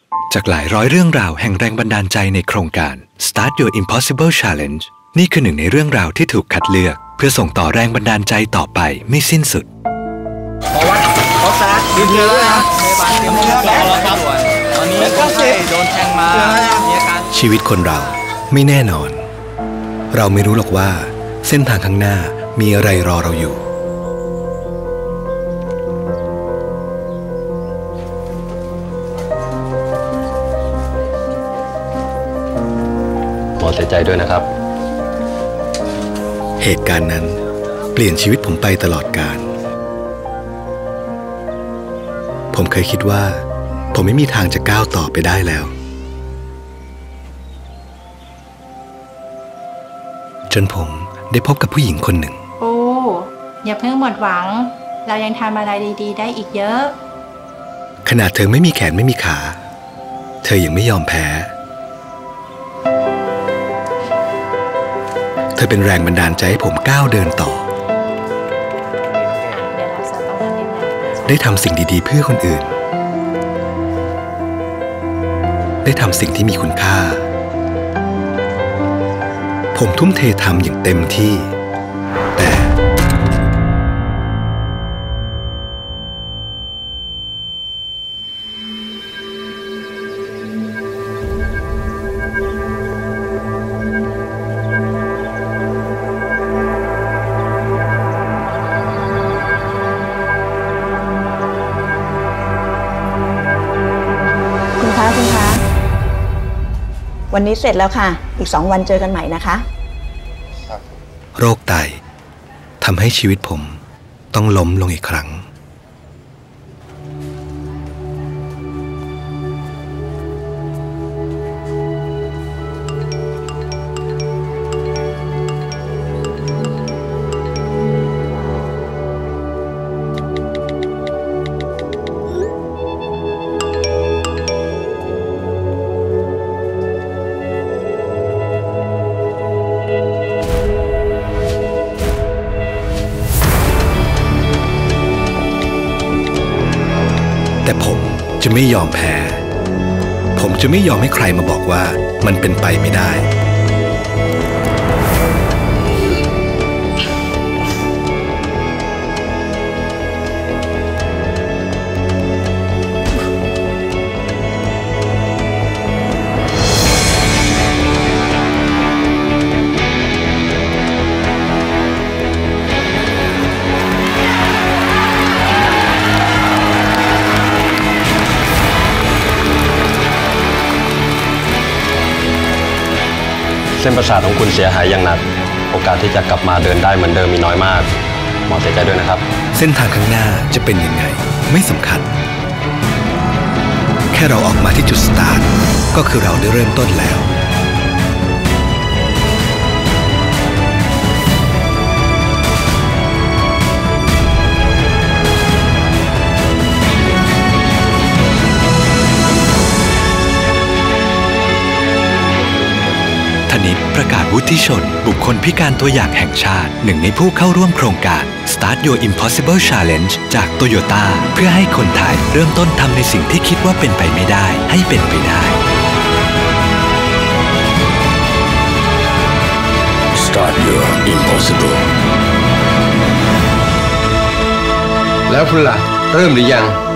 จากหลายร้อยเรื่องราวแห่งแรงบันดาลใจในโครงการ Start Your Impossible Challenge นี่คือหนึ่งในเรื่องราวที่ถูกคัดเลือกเพื่อส่งต่อแรงบันดาลใจต่อไปไม่สิ้นสุดเพราะว่าเขาแซดยืนเยอะนะพยาบาลเตรียมตัวแล้วครับตอนนี้คนไข้โดนแทงมามีอาการชีวิตคนเราไม่แน่นอนเราไม่รู้หรอกว่าเส้นทางข้างหน้ามีอะไรรอเราอยู่หมอเสียใจด้วยนะครับเหตุการณ์นั้นเปลี่ยนชีวิตผมไปตลอดกาลผมเคยคิดว่าผมไม่มีทางจะก้าวต่อไปได้แล้วจนผมได้พบกับผู้หญิงคนหนึ่งโอ้อย่าเพิ่งหมดหวังเรายังทำอะไรดีๆได้อีกเยอะขนาดเธอไม่มีแขนไม่มีขาเธอยังไม่ยอมแพ้เธอเป็นแรงบันดาลใจให้ผมก้าวเดินต่อได้ทำสิ่งดีๆเพื่อคนอื่นได้ทำสิ่งที่มีคุณค่าผมทุ่มเททำอย่างเต็มที่แต่วันนี้เสร็จแล้วค่ะอีก2 วันเจอกันใหม่นะคะโรคไตทำให้ชีวิตผมต้องล้มลงอีกครั้งแต่ผมจะไม่ยอมแพ้ผมจะไม่ยอมให้ใครมาบอกว่ามันเป็นไปไม่ได้เส้นประสาทของคุณเสียหายอย่างหนักโอกาสที่จะกลับมาเดินได้เหมือนเดิมมีน้อยมากหมอเสียใจด้วยนะครับเส้นทางข้างหน้าจะเป็นยังไงไม่สำคัญแค่เราออกมาที่จุดสตาร์ทก็คือเราได้เริ่มต้นแล้วธนิตประกาศวุฒิชนบุคคลพิการตัวอย่างแห่งชาติหนึ่งในผู้เข้าร่วมโครงการ Start Your Impossible Challenge จาก Toyota เพื่อให้คนไทยเริ่มต้นทำในสิ่งที่คิดว่าเป็นไปไม่ได้ให้เป็นไปได้ Start Your Impossible แล้วคุณล่ะเริ่มหรือยัง